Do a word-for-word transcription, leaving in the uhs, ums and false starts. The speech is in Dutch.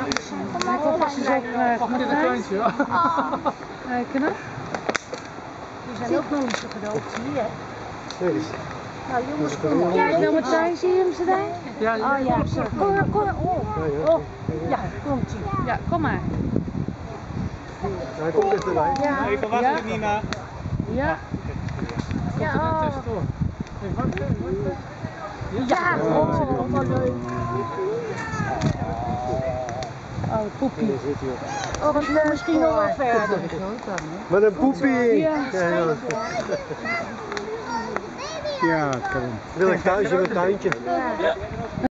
Kom maar eens op, uh, Dit een kleintje, ja. Kijken, hè? Die zijn ook nog niet zo groot, zie je? Nee, Nou jongens, kom maar. Kijk nou Martijn, zie je hem zo daar? Ja, ja. Oh ja, kom maar, kom maar. Oh, oh. Ja, komt ie. Ja, kom maar. hij komt dichterbij. Ja, Even wachten, Nina. Ja. ja, oh. Tussendoor. Even wachten, wachten. Ja, oh, oh, wat leuk. Oh, poepie. Oh, wat leuk. Misschien nog wel verder. Wat een poepie! Ja. Ja, kan. Wil een thuisje, een tuintje. Ja.